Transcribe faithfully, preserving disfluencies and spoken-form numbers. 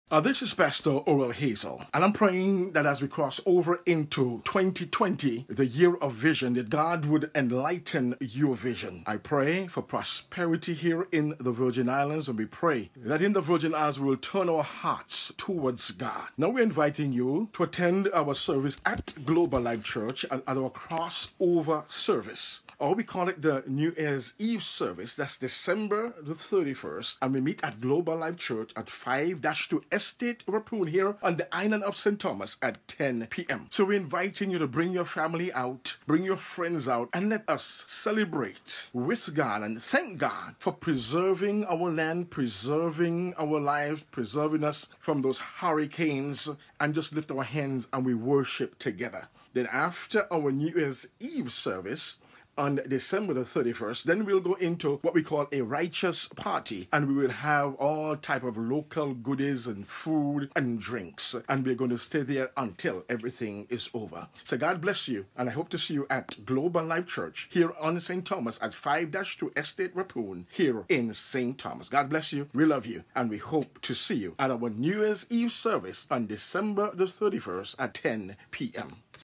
Uh, this is Pastor Oral Hazel, and I'm praying that as we cross over into twenty twenty, the year of vision, that God would enlighten your vision. I pray for prosperity here in the Virgin Islands, and we pray that in the Virgin Islands we will turn our hearts towards God. Now we're inviting you to attend our service at Global Life Church at our crossover service. Or we call it the New Year's Eve service. That's December the thirty-first. And we meet at Global Life Church at five dash two Estate Raccoon here on the island of Saint Thomas at ten p.m. So we're inviting you to bring your family out, bring your friends out, and let us celebrate with God and thank God for preserving our land, preserving our lives, preserving us from those hurricanes, and just lift our hands and we worship together. Then after our New Year's Eve service, on December the thirty-first, then we'll go into what we call a righteous party, and we will have all type of local goodies and food and drinks, and we're going to stay there until everything is over. So God bless you, and I hope to see you at Global Life Church here on Saint Thomas at five dash two Estate Raccoon here in Saint Thomas. God bless you, we love you, and we hope to see you at our New Year's Eve service on December the thirty-first at ten p.m.